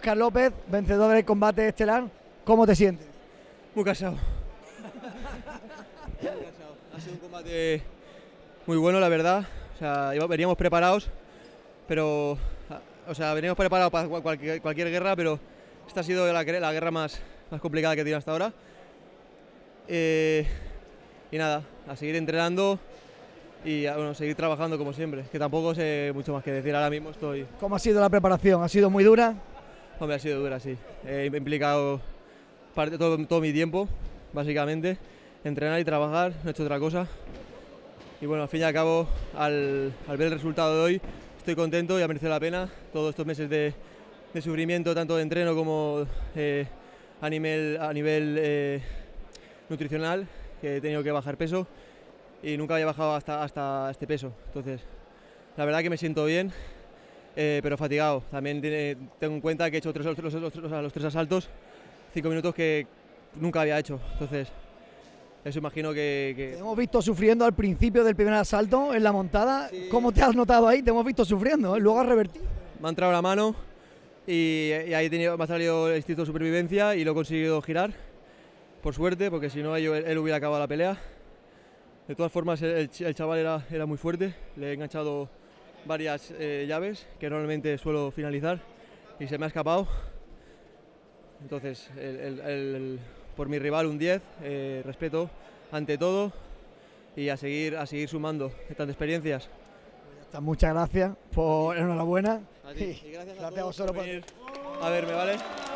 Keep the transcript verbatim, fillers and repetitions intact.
Óscar López, vencedor del combate estelar. ¿Cómo te sientes? Muy cansado. Muy cansado. Ha sido un combate muy bueno, la verdad. O sea, veníamos preparados, pero, o sea, veníamos preparados para cualquier, cualquier guerra, pero esta ha sido la, la guerra más, más complicada que he tenido hasta ahora. Eh, y nada, a seguir entrenando y a, bueno, seguir trabajando como siempre, que tampoco sé mucho más que decir ahora mismo. Estoy... ¿Cómo ha sido la preparación? ¿Ha sido muy dura? Hombre, ha sido dura, sí. He implicado parte, todo, todo mi tiempo, básicamente, entrenar y trabajar, no he hecho otra cosa. Y bueno, al fin y al cabo, al, al ver el resultado de hoy, estoy contento y ha merecido la pena todos estos meses de, de sufrimiento, tanto de entreno como eh, a nivel, a nivel eh, nutricional, que he tenido que bajar peso y nunca había bajado hasta, hasta este peso. Entonces, la verdad que me siento bien, eh, pero fatigado. También tiene, tengo en cuenta que he hecho tres, los, los, los, los tres asaltos, cinco minutos que nunca había hecho. Entonces, eso imagino que, que... Te hemos visto sufriendo al principio del primer asalto en la montada. Sí. ¿Cómo te has notado ahí? Te hemos visto sufriendo, ¿eh? Luego has revertido. Me ha entrado la mano y, y ahí he tenido, me ha salido el instinto de supervivencia y lo he conseguido girar, por suerte, porque si no yo, él hubiera acabado la pelea. De todas formas, el, el chaval era, era muy fuerte, le he enganchado varias eh, llaves que normalmente suelo finalizar y se me ha escapado. Entonces, el, el, el, por mi rival un diez, eh, respeto ante todo y a seguir, a seguir sumando estas experiencias. Muchas gracias, por enhorabuena. A ti. Y gracias a Gracias a todos vosotros por por venir a verme, ¿vale?